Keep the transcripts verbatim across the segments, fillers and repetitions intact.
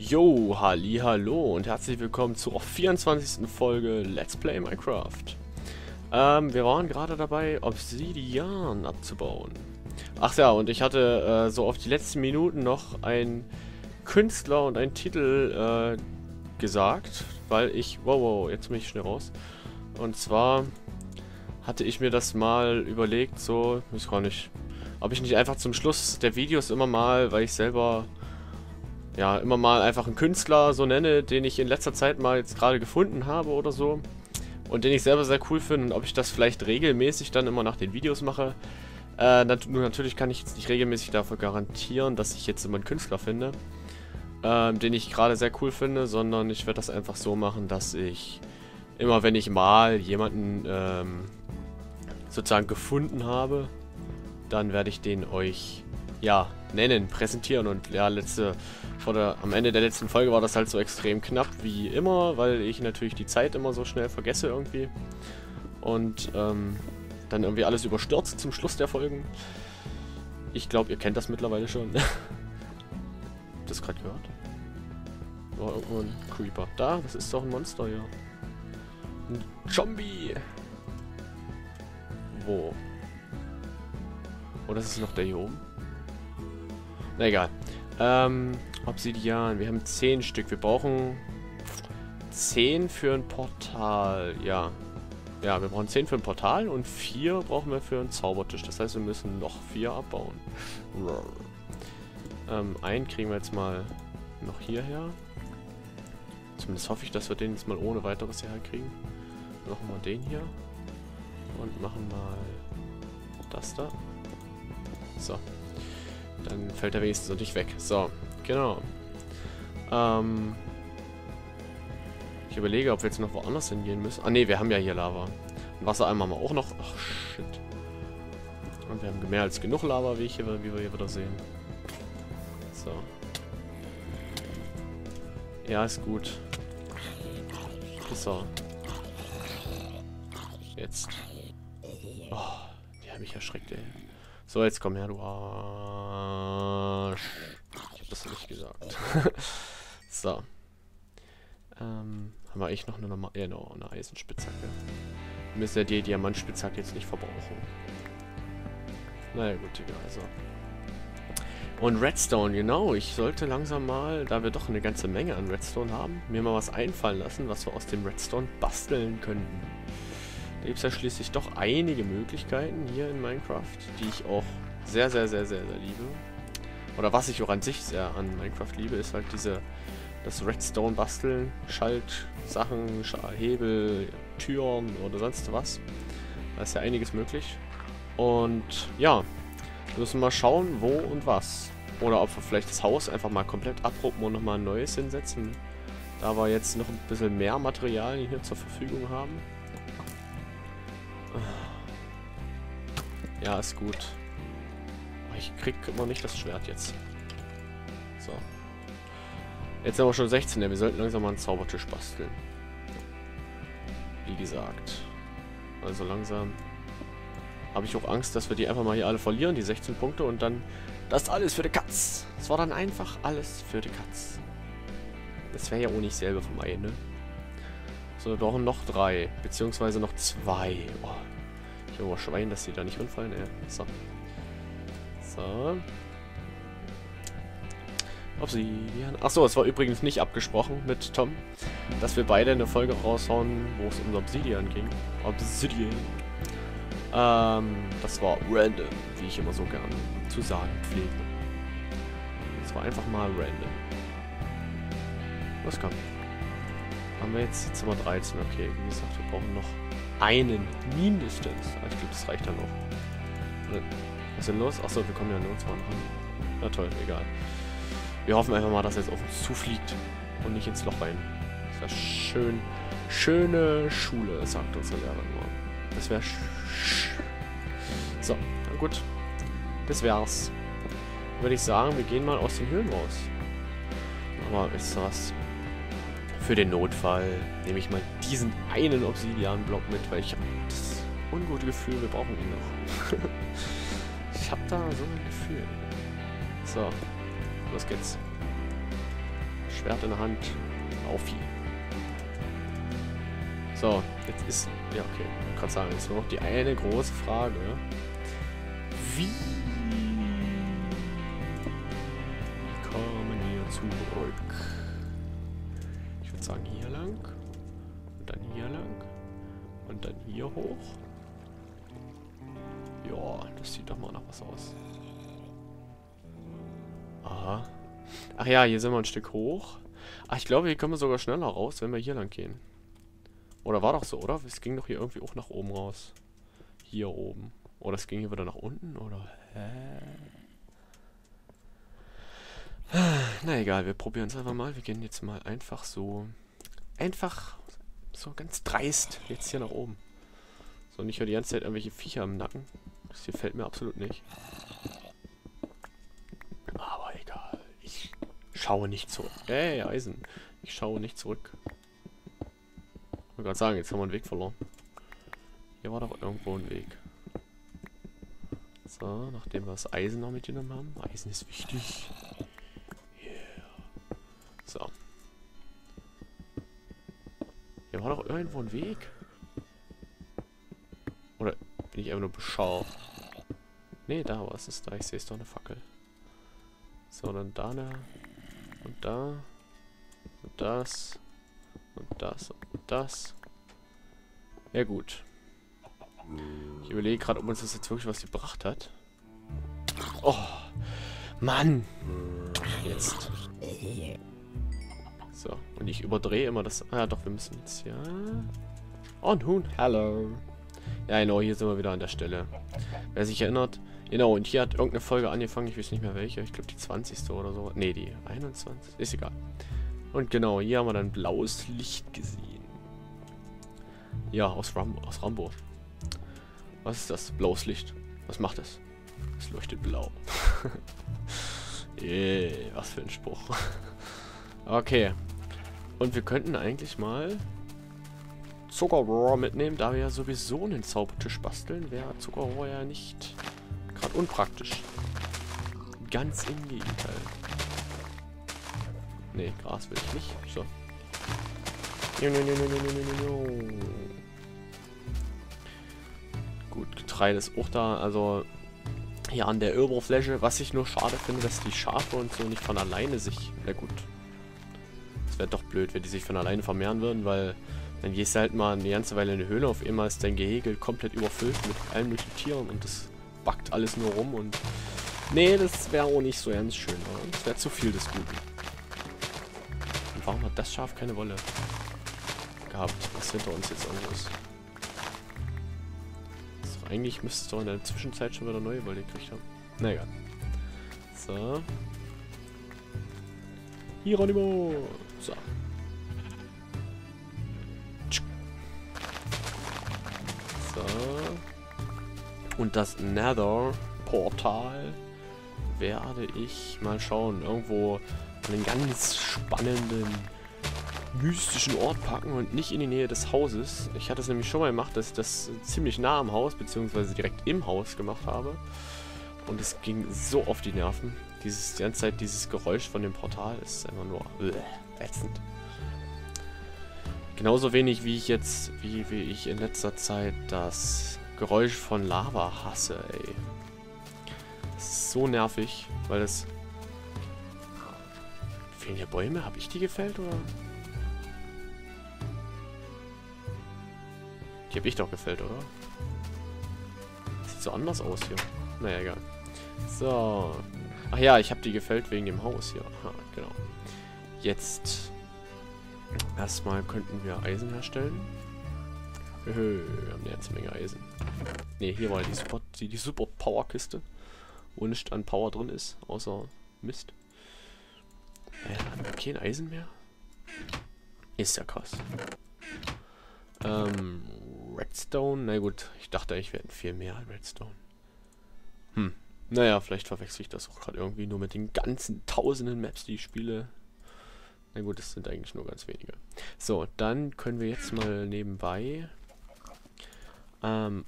Jo, halli, hallo und herzlich willkommen zur vierundzwanzigsten Folge Let's Play Minecraft. Ähm, wir waren gerade dabei, Obsidian abzubauen. Ach ja, und ich hatte äh, so auf die letzten Minuten noch einen Künstler und einen Titel äh, gesagt, weil ich... Wow, wow, jetzt bin ich schnell raus. Und zwar hatte ich mir das mal überlegt, so, ich weiß gar nicht, ob ich nicht einfach zum Schluss der Videos immer mal, weil ich selber... ja, immer mal einfach einen Künstler so nenne, den ich in letzter Zeit mal jetzt gerade gefunden habe oder so. Und den ich selber sehr cool finde und ob ich das vielleicht regelmäßig dann immer nach den Videos mache. Äh, nat nur natürlich kann ich jetzt nicht regelmäßig dafür garantieren, dass ich jetzt immer einen Künstler finde, ähm, den ich gerade sehr cool finde, sondern ich werde das einfach so machen, dass ich immer, wenn ich mal jemanden ähm, sozusagen gefunden habe, dann werde ich den euch, ja, nennen, präsentieren. Und ja, letzte, vor der, am Ende der letzten Folge war das halt so extrem knapp wie immer, weil ich natürlich die Zeit immer so schnell vergesse irgendwie. Und ähm, dann irgendwie alles überstürzt zum Schluss der Folgen. Ich glaube, ihr kennt das mittlerweile schon. Habt ihr das gerade gehört? War irgendwo ein Creeper. Da, das ist doch ein Monster hier. Ein Zombie. Wo? Oh, das ist noch der hier oben. Na egal. Ähm, Obsidian. Wir haben zehn Stück. Wir brauchen zehn für ein Portal. Ja. Ja, wir brauchen zehn für ein Portal und vier brauchen wir für einen Zaubertisch. Das heißt, wir müssen noch vier abbauen. Ähm, einen kriegen wir jetzt mal noch hierher. Zumindest hoffe ich, dass wir den jetzt mal ohne weiteres hierher kriegen. Machen wir den hier. Und machen mal das da. So. Dann fällt er wenigstens noch nicht weg. So, genau. Ähm, ich überlege, ob wir jetzt noch woanders hingehen müssen. Ah ne, wir haben ja hier Lava. Und Wassereimer haben wir auch noch. Ach, shit. Und wir haben mehr als genug Lava, wie, ich hier, wie wir hier wieder sehen. So. Ja, ist gut. So. Jetzt. Oh, die haben mich erschreckt, ey. So, jetzt komm her, du Arsch. Ich hab das nicht gesagt. So. Ähm, haben wir eigentlich noch eine normale, ja, no, eine Eisenspitzhacke. Wir müssen ja die Diamantspitzhacke jetzt nicht verbrauchen. Naja, gut, egal, also. Und Redstone, genau. Ich sollte langsam mal, da wir doch eine ganze Menge an Redstone haben, mir mal was einfallen lassen, was wir aus dem Redstone basteln könnten. Da gibt es ja schließlich doch einige Möglichkeiten hier in Minecraft, die ich auch sehr, sehr, sehr, sehr, sehr liebe. Oder was ich auch an sich sehr an Minecraft liebe, ist halt diese, das Redstone basteln, Schaltsachen, Schal Hebel, Türen oder sonst was. Da ist ja einiges möglich. Und ja, wir müssen mal schauen, wo und was. Oder ob wir vielleicht das Haus einfach mal komplett abruppen und nochmal ein neues hinsetzen. Da wir jetzt noch ein bisschen mehr Materialien hier zur Verfügung haben. Ja, ist gut. Ich krieg immer nicht das Schwert jetzt. So. Jetzt haben wir schon sechzehn. Ja, wir sollten langsam mal einen Zaubertisch basteln. Wie gesagt. Also langsam habe ich auch Angst, dass wir die einfach mal hier alle verlieren, die sechzehn Punkte. Und dann das alles für die Katz. Das war dann einfach alles für die Katz. Das wäre ja auch nicht selber vom Ei, ne? So, wir brauchen noch drei. Beziehungsweise noch zwei. Oh. Ich habe Schwein, dass die da nicht runterfallen. Ja. So. So. Obsidian. Achso, es war übrigens nicht abgesprochen mit Tom, dass wir beide eine Folge raushauen, wo es um Obsidian ging. Obsidian. Ähm, das war random, wie ich immer so gern zu sagen pflege. Das war einfach mal random. Was kommt? Haben wir jetzt, jetzt sind wir dreizehn, okay. Wie gesagt, wir brauchen noch einen mindestens. Ich glaube, das reicht dann noch. Was ist denn los? Achso, wir kommen ja nirgendwo ran. Na toll, egal. Wir hoffen einfach mal, dass er jetzt auf uns zufliegt und nicht ins Loch rein. Das wäre schön. Schöne Schule, sagt unsere Lehrerin nur. Das wäre sch... So, na gut. Das wär's. Würde ich sagen, wir gehen mal aus den Höhlen raus. Aber wisst ihr was? Für den Notfall nehme ich mal diesen einen Obsidian-Block mit, weil ich habe das ungute Gefühl, wir brauchen ihn noch. Ich habe da so ein Gefühl. So, los geht's. Schwert in der Hand. Auf ihn. So, jetzt ist... Ja, okay. Ich wollte gerade sagen, jetzt nur noch die eine große Frage. Wie kommen wir zurück? Ich würde sagen, hier lang. Und dann hier lang. Und dann hier hoch. Ja, das sieht doch mal nach was aus. Aha. Ach ja, hier sind wir ein Stück hoch. Ach, ich glaube, hier können wir sogar schneller raus, wenn wir hier lang gehen. Oder war doch so, oder? Es ging doch hier irgendwie auch nach oben raus. Hier oben. Oder es ging hier wieder nach unten, oder? Hä? Na egal, wir probieren es einfach mal. Wir gehen jetzt mal einfach so... Einfach so ganz dreist jetzt hier nach oben. So, nicht nur die ganze Zeit irgendwelche Viecher im Nacken. Das hier fällt mir absolut nicht. Aber egal. Ich schaue nicht zurück. Ey, Eisen. Ich schaue nicht zurück. Ich wollte gerade sagen, jetzt haben wir einen Weg verloren. Hier war doch irgendwo ein Weg. So, nachdem wir das Eisen noch mitgenommen haben. Eisen ist wichtig. Yeah. So. Hier war doch irgendwo ein Weg. Oder bin ich einfach nur bescheuert? Nee, da, was ist da? Ich sehe es doch, eine Fackel. So, dann da eine. Und da. Und das. Und das. Und das. Ja, gut. Ich überlege gerade, ob uns das jetzt wirklich was gebracht hat. Oh. Mann. Jetzt. So. Und ich überdrehe immer das... Ah, doch, wir müssen jetzt... Ja. Oh, ein Huhn. Hallo. Ja, genau, hier sind wir wieder an der Stelle. Wer sich erinnert... Genau, und hier hat irgendeine Folge angefangen, ich weiß nicht mehr welche, ich glaube die zwanzigste oder so. Ne, die einundzwanzigste. Ist egal. Und genau, hier haben wir dann blaues Licht gesehen. Ja, aus, Ram aus Rambo. Was ist das? Blaues Licht. Was macht es? Es leuchtet blau. Yeah, was für ein Spruch. Okay. Und wir könnten eigentlich mal Zuckerrohr mitnehmen, da wir ja sowieso einen Zaubertisch basteln, wäre Zuckerrohr ja nicht gerade unpraktisch. Ganz im Gegenteil. Nee, Gras will ich nicht. So. Gut, Getreide ist auch da. Also hier an der Oberfläche. Was ich nur schade finde, dass die Schafe und so nicht von alleine sich... Na gut. Das wäre doch blöd, wenn die sich von alleine vermehren würden, weil dann gehst du halt mal eine ganze Weile in eine Höhle. Auf einmal ist dein Gehege komplett überfüllt mit allen möglichen Tieren und das backt alles nur rum und... Nee, das wäre auch nicht so ganz schön. Oder? Das wäre zu viel des Guten. Und warum hat das Schaf keine Wolle gehabt, was hinter uns jetzt irgendwo ist? So, eigentlich müsste es doch in der Zwischenzeit schon wieder neue Wolle gekriegt haben. Na egal. So. Hieronimo! So. So. Und das Nether-Portal werde ich mal schauen. Irgendwo an einen ganz spannenden, mystischen Ort packen und nicht in die Nähe des Hauses. Ich hatte es nämlich schon mal gemacht, dass ich das ziemlich nah am Haus, beziehungsweise direkt im Haus gemacht habe. Und es ging so auf die Nerven. Dieses, die ganze Zeit dieses Geräusch von dem Portal ist einfach nur ätzend. Genauso wenig wie ich jetzt, wie, wie ich in letzter Zeit das Geräusch von Lava hasse, ey. Das ist so nervig, weil das... Fehlen hier Bäume? Habe ich die gefällt, oder? Die habe ich doch gefällt, oder? Sieht so anders aus hier. Naja, egal. So. Ach ja, ich habe die gefällt wegen dem Haus hier. Aha, genau. Jetzt... Erstmal könnten wir Eisen herstellen. Wir haben eine ganze Menge Eisen. Ne, hier war die Super, die, die Super Power Kiste. Wo nicht an Power drin ist, außer Mist. Äh, haben wir kein Eisen mehr? Ist ja krass. Ähm, Redstone, na gut, ich dachte, ich werde viel mehr Redstone. Hm, naja, vielleicht verwechsel ich das auch gerade irgendwie nur mit den ganzen tausenden Maps, die ich spiele. Na gut, das sind eigentlich nur ganz wenige. So, dann können wir jetzt mal nebenbei ähm,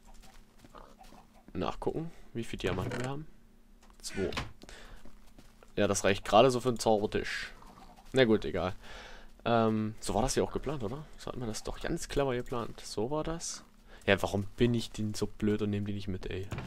nachgucken, wie viel Diamanten wir haben. Zwei. Ja, das reicht gerade so für einen Zaubertisch. Na gut, egal. Ähm, so war das ja auch geplant, oder? So hat man das doch ganz clever geplant. So war das. Ja, warum bin ich denn so blöd und nehme die nicht mit, ey?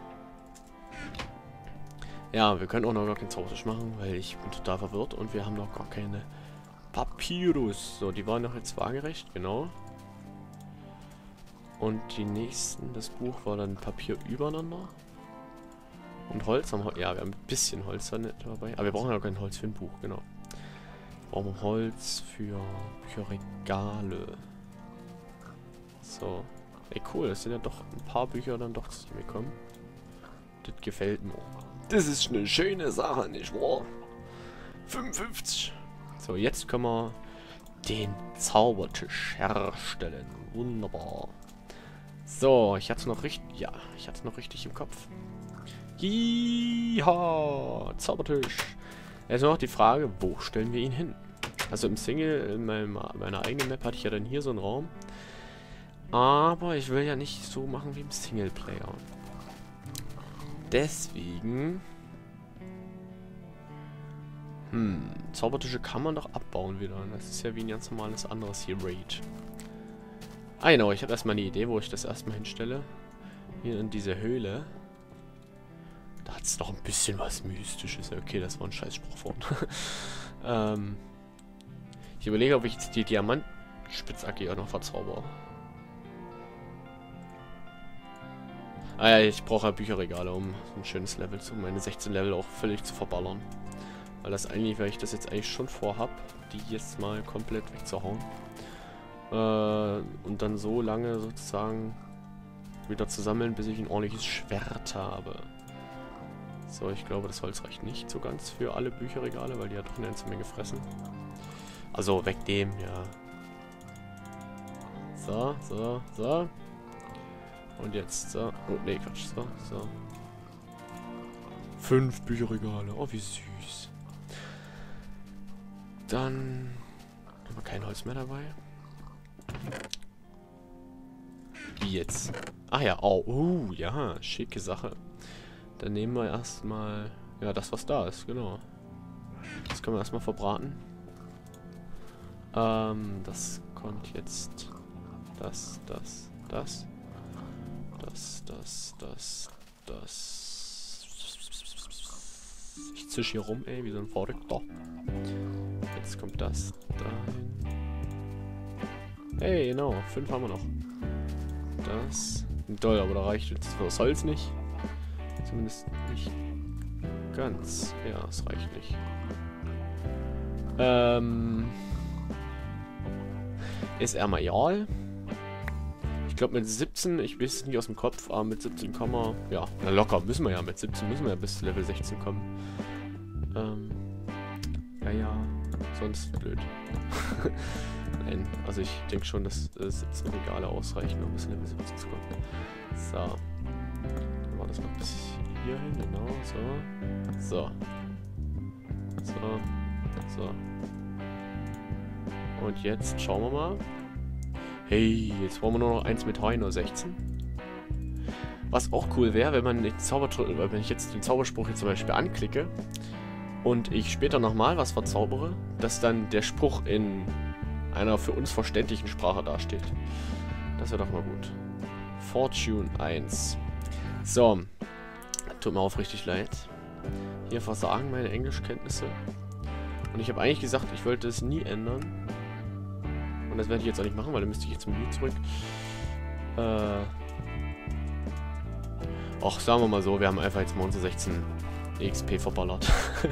Ja, wir können auch noch gar keinen Zaubertisch machen, weil ich bin total verwirrt und wir haben noch gar keine Papyrus. So, die waren noch jetzt waagerecht, genau. Und die nächsten, das Buch war dann Papier übereinander. Und Holz haben wir, ja, wir haben ein bisschen Holz dabei. Aber wir brauchen ja kein Holz für ein Buch, genau. Wir brauchen Holz für Bücherregale. So. Ey, cool, es sind ja doch ein paar Bücher dann doch zusammengekommen. Das gefällt mir. Das ist eine schöne Sache, nicht wahr? fünfundfünfzig. So, jetzt können wir den Zaubertisch herstellen. Wunderbar. So, ich hatte es noch richtig. Ja, ich hatte es noch richtig im Kopf. Jiha! Zaubertisch. Jetzt noch die Frage, wo stellen wir ihn hin? Also im Single, in meinem, meiner eigenen Map hatte ich ja dann hier so einen Raum. Aber ich will ja nicht so machen wie im Singleplayer. Deswegen... Hm, Zaubertische kann man doch abbauen wieder. Das ist ja wie ein ganz normales anderes hier Raid. Ah genau, ich habe erstmal eine Idee, wo ich das erstmal hinstelle. Hier in diese Höhle. Da hat es doch ein bisschen was Mystisches. Okay, das war ein Scheißspruch vorhin. ähm, ich überlege, ob ich jetzt die Diamantspitzhacke auch noch verzauber. Ah ja, ich brauche ja Bücherregale, um ein schönes Level zu, meine sechzehn Level auch völlig zu verballern. Weil das eigentlich, weil ich das jetzt eigentlich schon vorhab, die jetzt mal komplett wegzuhauen. Äh, und dann so lange sozusagen wieder zu sammeln, bis ich ein ordentliches Schwert habe. So, ich glaube, das Holz reicht nicht so ganz für alle Bücherregale, weil die ja doch eine ganze Menge fressen. Also, weg dem, ja. So, so, so. Und jetzt, so. Oh, nee, Quatsch, so, so. Fünf Bücherregale, oh, wie süß. Dann haben wir kein Holz mehr dabei. Wie jetzt? Ach ja, oh, uh, ja, schicke Sache. Dann nehmen wir erstmal, ja, das, was da ist, genau. Das können wir erstmal verbraten. Ähm, das kommt jetzt. Das, das, das. Das, das, das, das. Ich zisch hier rum, ey, wie so ein Verrückter. Jetzt kommt das dahin. Hey, genau, fünf haben wir noch. Das. Toll, aber da reicht jetzt für das Holz nicht. Zumindest nicht ganz. Ja, es reicht nicht. Ähm. Ist er mal Ich glaube mit siebzehn, ich weiß es nicht aus dem Kopf, aber mit siebzehn kommen wir. Ja, na locker müssen wir ja. Mit siebzehn müssen wir ja bis Level sechzehn kommen. Ähm. Ja, ja. Sonst blöd. Nein, also ich denke schon, dass äh, siebzehn Regale ausreichen, um bis Level siebzehn zu kommen. So. Dann war das noch bis hier hin, genau, so. So. So. So. Und jetzt schauen wir mal. Hey, jetzt brauchen wir nur noch eins mit H nur sechzehn. Was auch cool wäre, wenn man den Zauberspruch, wenn ich jetzt den Zauberspruch jetzt zum Beispiel anklicke und ich später nochmal was verzaubere, dass dann der Spruch in einer für uns verständlichen Sprache dasteht. Das wäre doch mal gut. Fortune eins. So. Tut mir aufrichtig leid. Hier versagen meine Englischkenntnisse. Und ich habe eigentlich gesagt, ich wollte es nie ändern. Und das werde ich jetzt auch nicht machen, weil dann müsste ich jetzt zum Menü zurück. Äh. Och, sagen wir mal so, wir haben einfach jetzt mal unsere sechzehn E X P verballert.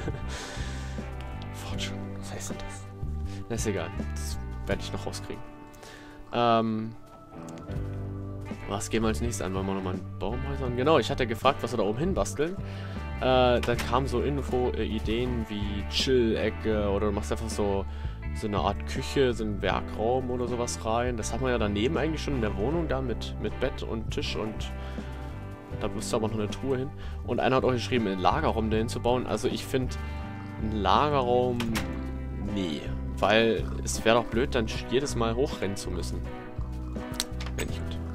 Fortune, was heißt denn das? Na, ist egal. Das werde ich noch rauskriegen. Ähm. Was gehen wir als nächstes an? Wollen wir nochmal einen Baumhäusern? Genau, ich hatte gefragt, was wir da oben hin basteln. Äh, dann kamen so Info-Ideen äh, wie Chill-Ecke oder du machst einfach so, so eine Art Küche, so einen Werkraum oder sowas rein. Das hat man ja daneben eigentlich schon in der Wohnung da mit, mit Bett und Tisch und da müsste aber noch eine Truhe hin. Und einer hat auch geschrieben, einen Lagerraum dahin zu bauen. Also ich finde, einen Lagerraum, nee. Weil es wäre doch blöd, dann jedes Mal hochrennen zu müssen. Wenn nicht gut.